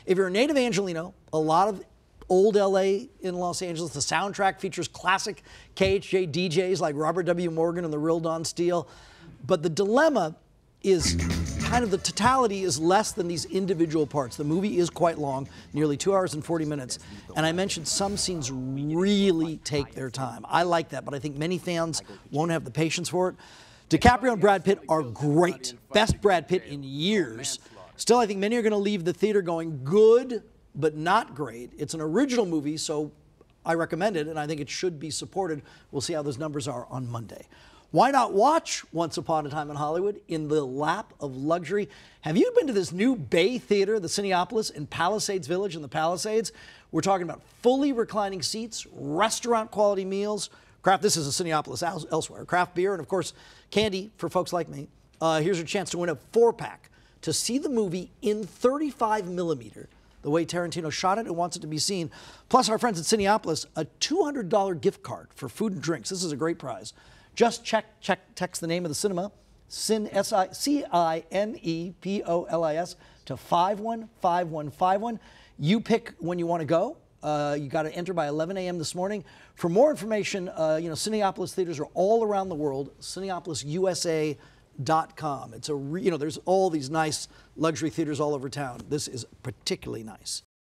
If you're a native Angelino, a lot of old LA in Los Angeles, the soundtrack features classic KHJ DJs like Robert W. Morgan and the Real Don Steele. But the dilemma is kind of the totality is less than these individual parts. The movie is quite long, nearly 2 hours and 40 minutes. And I mentioned some scenes really take their time. I like that, but I think many fans won't have the patience for it. DiCaprio and Brad Pitt are great. Best Brad Pitt in years. Still, I think many are going to leave the theater going good, but not great. It's an original movie, so I recommend it, and I think it should be supported. We'll see how those numbers are on Monday. Why not watch Once Upon a Time in Hollywood in the lap of luxury? Have you been to this new Bay Theater, the Cineopolis in Palisades Village in the Palisades? We're talking about fully reclining seats, restaurant-quality meals. This is a Cineopolis elsewhere. Craft beer, and of course, candy for folks like me. Here's your chance to win a 4-pack to see the movie in 35 millimeter, the way Tarantino shot it and wants it to be seen. Plus, our friends at Cineopolis, a $200 gift card for food and drinks. This is a great prize. Just text the name of the cinema, Cine, C-I-N-E-P-O-L-I-S, to 515151. You pick when you want to go. You got to enter by 11 a.m. this morning. For more information, Cineopolis theaters are all around the world. CineopolisUSA.com. It's there's all these nice luxury theaters all over town. This is particularly nice.